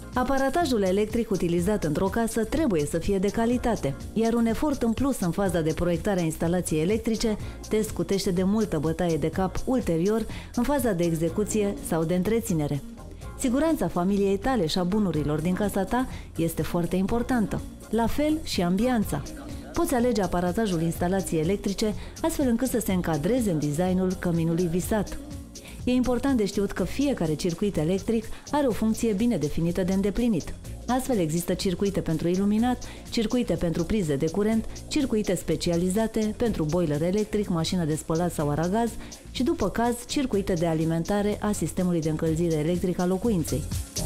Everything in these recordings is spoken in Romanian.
Aparatajul electric utilizat într-o casă trebuie să fie de calitate, iar un efort în plus în faza de proiectare a instalației electrice te scutește de multă bătaie de cap ulterior în faza de execuție sau de întreținere. Siguranța familiei tale și a bunurilor din casa ta este foarte importantă, la fel și ambianța. Poți alege aparatajul instalației electrice astfel încât să se încadreze în designul căminului visat. E important de știut că fiecare circuit electric are o funcție bine definită de îndeplinit. Astfel există circuite pentru iluminat, circuite pentru prize de curent, circuite specializate pentru boiler electric, mașină de spălat sau aragaz și, după caz, circuite de alimentare a sistemului de încălzire electrică a locuinței.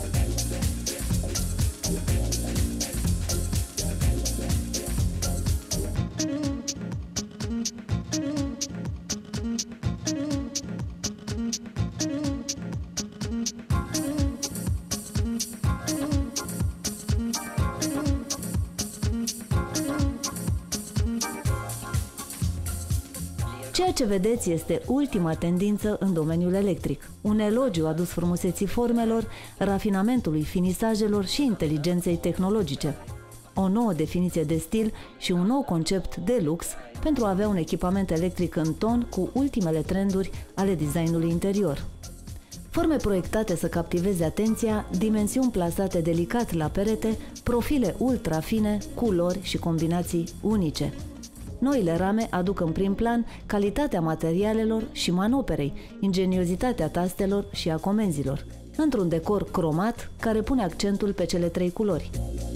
Ceea ce vedeți este ultima tendință în domeniul electric. Un elogiu adus frumuseții formelor, rafinamentului finisajelor și inteligenței tehnologice. O nouă definiție de stil și un nou concept de lux pentru a avea un echipament electric în ton cu ultimele trenduri ale designului interior. Forme proiectate să captiveze atenția, dimensiuni plasate delicat la perete, profile ultra fine, culori și combinații unice. Noile rame aduc în prim plan calitatea materialelor și manoperei, ingeniozitatea tastelor și a comenzilor, într-un decor cromat care pune accentul pe cele trei culori.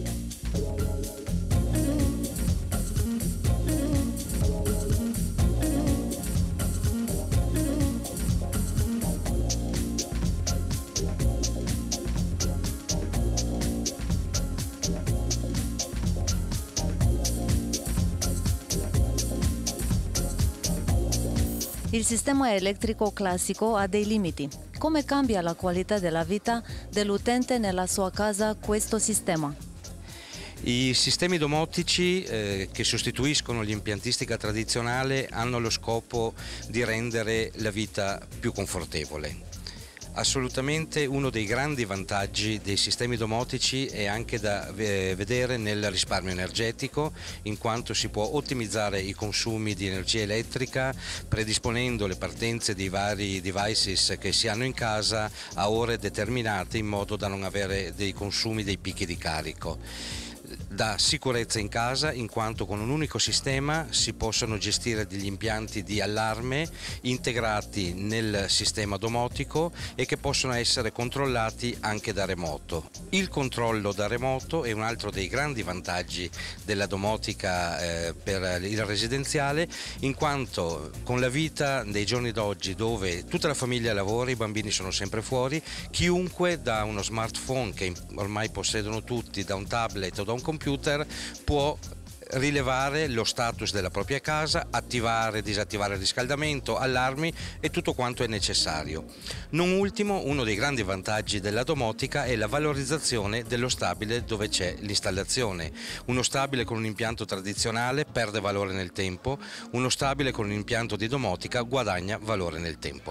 Il sistema elettrico classico ha dei limiti. Come cambia la qualità della vita dell'utente nella sua casa questo sistema? I sistemi domotici che sostituiscono l'impiantistica tradizionale hanno lo scopo di rendere la vita più confortevole. Assolutamente uno dei grandi vantaggi dei sistemi domotici è anche da vedere nel risparmio energetico, in quanto si può ottimizzare i consumi di energia elettrica predisponendo le partenze dei vari devices che si hanno in casa a ore determinate in modo da non avere dei consumi, dei picchi di carico. Dà sicurezza in casa in quanto con un unico sistema si possono gestire degli impianti di allarme integrati nel sistema domotico e che possono essere controllati anche da remoto. Il controllo da remoto è un altro dei grandi vantaggi della domotica per il residenziale, in quanto con la vita dei giorni d'oggi dove tutta la famiglia lavora, i bambini sono sempre fuori, chiunque da uno smartphone che ormai possiedono tutti, da un tablet o da un computer può rilevare lo status della propria casa, attivare e disattivare il riscaldamento, allarmi e tutto quanto è necessario. Non ultimo, uno dei grandi vantaggi della domotica è la valorizzazione dello stabile dove c'è l'installazione. Uno stabile con un impianto tradizionale perde valore nel tempo, uno stabile con un impianto di domotica guadagna valore nel tempo.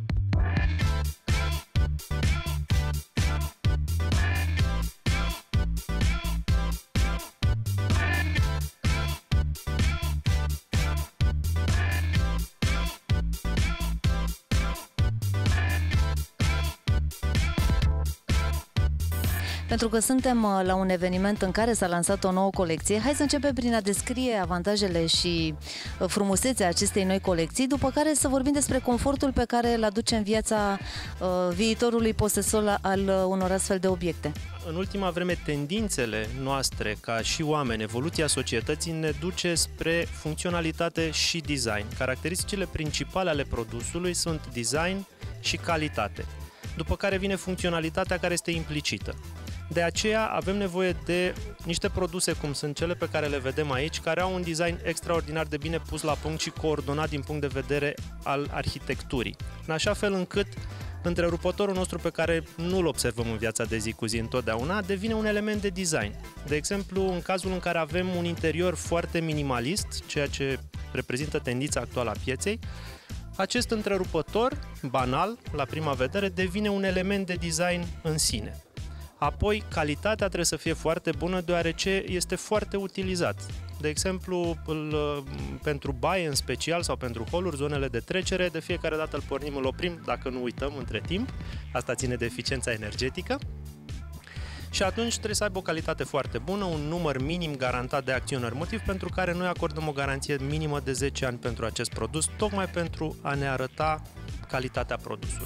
Pentru că suntem la un eveniment în care s-a lansat o nouă colecție, hai să începem prin a descrie avantajele și frumusețea acestei noi colecții, după care să vorbim despre confortul pe care îl aduce în viața viitorului posesor al unor astfel de obiecte. În ultima vreme, tendințele noastre ca și oameni, evoluția societății ne duce spre funcționalitate și design. Caracteristicile principale ale produsului sunt design și calitate, după care vine funcționalitatea care este implicită. De aceea avem nevoie de niște produse cum sunt cele pe care le vedem aici, care au un design extraordinar de bine pus la punct și coordonat din punct de vedere al arhitecturii, în așa fel încât întrerupătorul nostru pe care nu-l observăm în viața de zi cu zi întotdeauna devine un element de design. De exemplu, în cazul în care avem un interior foarte minimalist, ceea ce reprezintă tendința actuală a pieței, acest întrerupător, banal, la prima vedere, devine un element de design în sine. Apoi, calitatea trebuie să fie foarte bună, deoarece este foarte utilizat. De exemplu, pentru baie în special sau pentru holuri, zonele de trecere, de fiecare dată îl pornim, îl oprim, dacă nu uităm între timp. Asta ține de eficiența energetică. Și atunci trebuie să aibă o calitate foarte bună, un număr minim garantat de acționari, motiv pentru care noi acordăm o garanție minimă de 10 ani pentru acest produs, tocmai pentru a ne arăta calitatea produsului.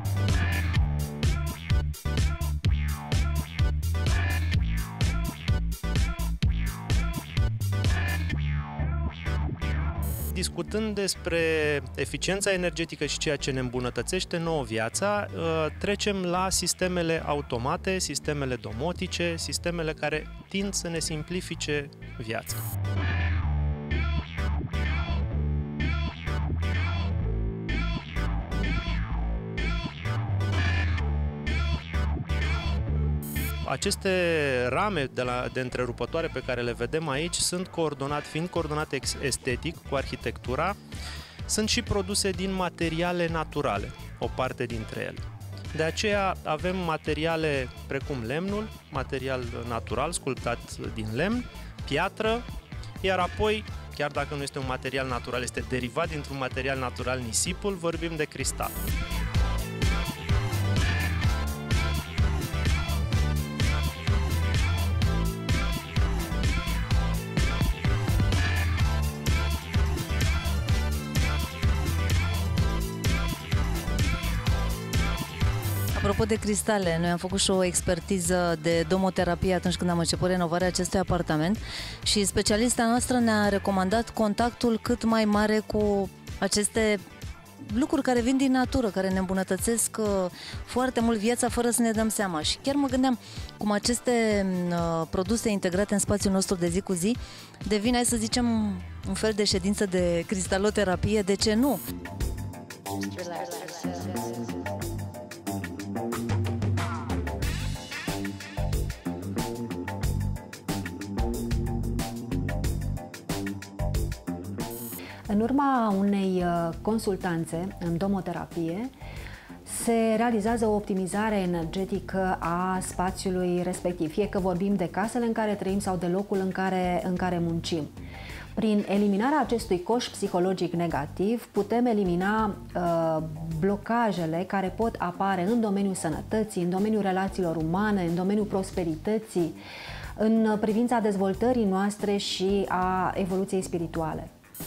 Discutând despre eficiența energetică și ceea ce ne îmbunătățește nouă viața, trecem la sistemele automate, sistemele domotice, sistemele care tind să ne simplifice viața. Aceste rame de întrerupătoare pe care le vedem aici sunt fiind coordonate estetic cu arhitectura, sunt și produse din materiale naturale, o parte dintre ele. De aceea avem materiale precum lemnul, material natural sculptat din lemn, piatră, iar apoi, chiar dacă nu este un material natural, este derivat dintr-un material natural, nisipul, vorbim de cristal. Apropo de cristale, noi am făcut și o expertiză de domoterapie atunci când am început renovarea acestui apartament și specialista noastră ne-a recomandat contactul cât mai mare cu aceste lucruri care vin din natură, care ne îmbunătățesc foarte mult viața fără să ne dăm seama. Și chiar mă gândeam cum aceste produse integrate în spațiul nostru de zi cu zi devin, hai să zicem, un fel de ședință de cristaloterapie, de ce nu? În urma unei consultanțe în domoterapie se realizează o optimizare energetică a spațiului respectiv, fie că vorbim de casele în care trăim sau de locul în care muncim. Prin eliminarea acestui coș psihologic negativ putem elimina blocajele care pot apare în domeniul sănătății, în domeniul relațiilor umane, în domeniul prosperității, în privința dezvoltării noastre și a evoluției spirituale.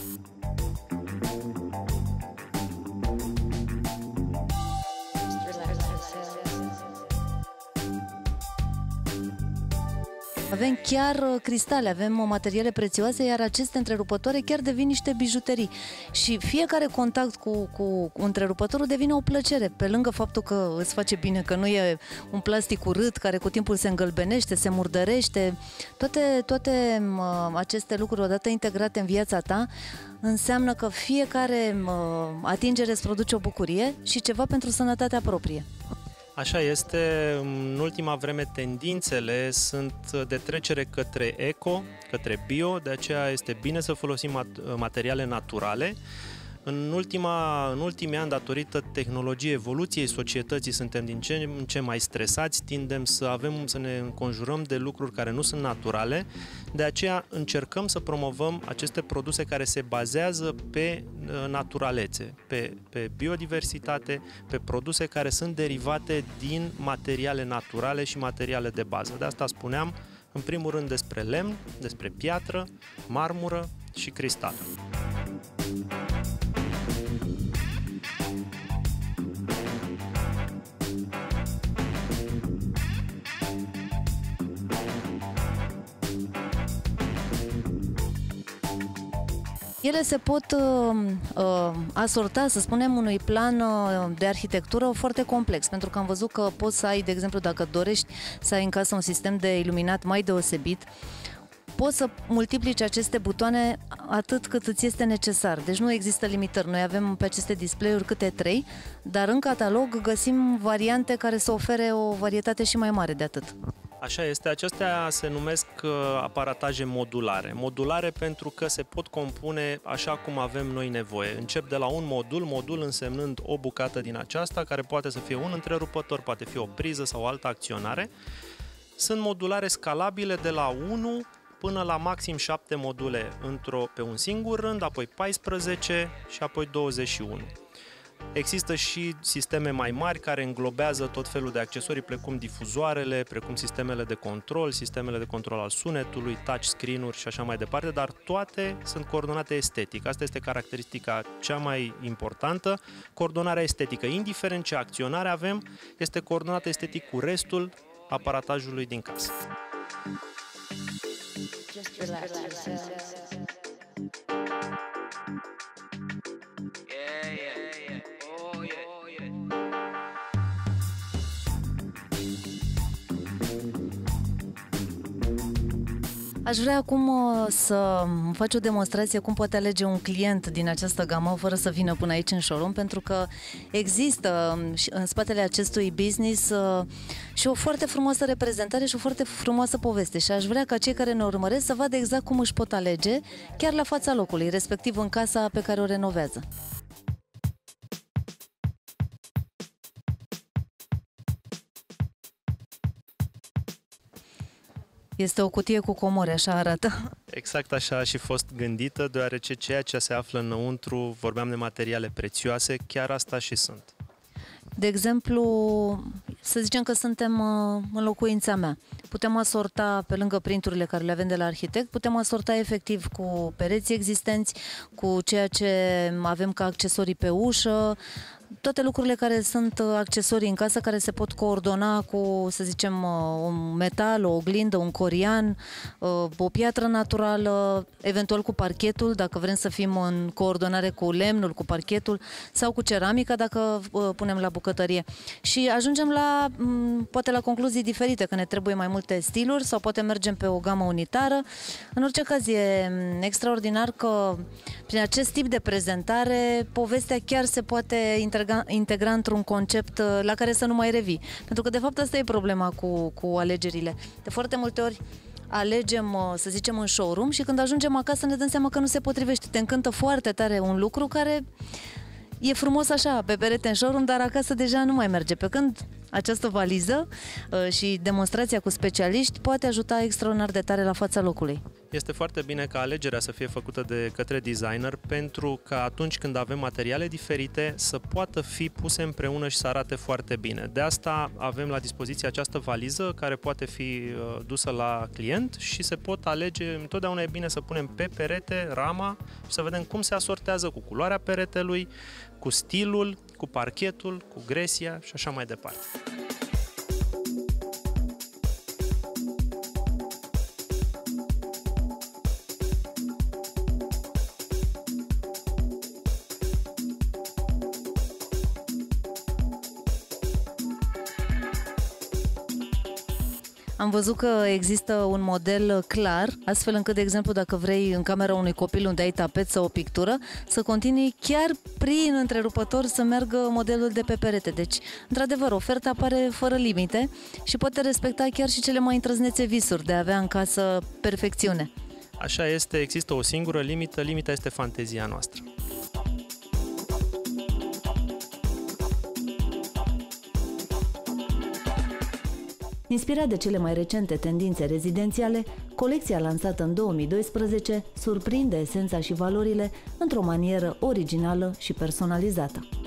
Avem chiar cristale, avem materiale prețioase, iar aceste întrerupătoare chiar devin niște bijuterii. Și fiecare contact cu întrerupătorul devine o plăcere, pe lângă faptul că îți face bine, că nu e un plastic urât care cu timpul se îngălbenește, se murdărește. Toate aceste lucruri odată integrate în viața ta înseamnă că fiecare atingere îți produce o bucurie și ceva pentru sănătatea proprie. Așa este, în ultima vreme tendințele sunt de trecere către eco, către bio, de aceea este bine să folosim materiale naturale. În ultimii ani, datorită tehnologiei, evoluției societății, suntem din ce în ce mai stresați, tindem să ne înconjurăm de lucruri care nu sunt naturale, de aceea încercăm să promovăm aceste produse care se bazează pe naturalețe, pe biodiversitate, pe produse care sunt derivate din materiale naturale și materiale de bază. De asta spuneam, în primul rând, despre lemn, despre piatră, marmură și cristal. Ele se pot asorta, să spunem, unui plan de arhitectură foarte complex, pentru că am văzut că poți să ai, de exemplu, dacă dorești să ai în casă un sistem de iluminat mai deosebit, poți să multiplici aceste butoane atât cât îți este necesar. Deci nu există limitări. Noi avem pe aceste display-uri câte 3, dar în catalog găsim variante care să ofere o varietate și mai mare de atât. Așa este, acestea se numesc aparataje modulare. Modulare pentru că se pot compune așa cum avem noi nevoie. Încep de la un modul însemnând o bucată din aceasta, care poate să fie un întrerupător, poate fi o priză sau altă acționare. sunt modulare scalabile de la 1 până la maxim 7 module pe un singur rând, apoi 14 și apoi 21. Există și sisteme mai mari care înglobează tot felul de accesorii, precum difuzoarele, precum sistemele de control al sunetului, touchscreen-uri și așa mai departe, dar toate sunt coordonate estetic. Asta este caracteristica cea mai importantă, coordonarea estetică. Indiferent ce acționare avem, este coordonată estetic cu restul aparatajului din casă. Aș vrea acum să faci o demonstrație cum poate alege un client din această gamă fără să vină până aici în showroom, pentru că există în spatele acestui business și o foarte frumoasă reprezentare și o foarte frumoasă poveste și aș vrea ca cei care ne urmăresc să vadă exact cum își pot alege chiar la fața locului, respectiv în casa pe care o renovează. Este o cutie cu comori, așa arată. Exact așa a și fost gândită, deoarece ceea ce se află înăuntru, vorbeam de materiale prețioase, chiar asta și sunt. De exemplu, să zicem că suntem în locuința mea. Putem asorta, pe lângă printurile care le avem de la arhitect, putem asorta efectiv cu pereții existenți, cu ceea ce avem ca accesorii pe ușă, toate lucrurile care sunt accesorii în casă, care se pot coordona cu, să zicem, un metal, o oglindă, un corian, o piatră naturală, eventual cu parchetul, dacă vrem să fim în coordonare cu lemnul, cu parchetul sau cu ceramica, dacă punem la bucătărie. Și ajungem la, poate la concluzii diferite, că ne trebuie mai multe stiluri sau poate mergem pe o gamă unitară. În orice caz e extraordinar că prin acest tip de prezentare povestea chiar se poate integra într-un concept la care să nu mai revii. Pentru că de fapt asta e problema cu alegerile. De foarte multe ori alegem, să zicem, în showroom și când ajungem acasă ne dăm seama că nu se potrivește. Te încântă foarte tare un lucru care e frumos așa, pe perete în showroom, dar acasă deja nu mai merge. Pe când această valiză și demonstrația cu specialiști poate ajuta extraordinar de tare la fața locului. Este foarte bine ca alegerea să fie făcută de către designer, pentru că atunci când avem materiale diferite să poată fi puse împreună și să arate foarte bine. De asta avem la dispoziție această valiză care poate fi dusă la client și se pot alege. Întotdeauna e bine să punem pe perete rama și să vedem cum se asortează cu culoarea peretelui, cu stilul, cu parchetul, cu gresia și așa mai departe. Am văzut că există un model clar, astfel încât, de exemplu, dacă vrei în camera unui copil unde ai tapet sau o pictură, să continui chiar prin întrerupător să meargă modelul de pe perete. Deci, într-adevăr, oferta apare fără limite și poate respecta chiar și cele mai întrăznețe visuri de a avea în casă perfecțiune. Așa este, există o singură limită, limita este fantezia noastră. Inspirat de cele mai recente tendințe rezidențiale, colecția lansată în 2012 surprinde esența și valorile într-o manieră originală și personalizată.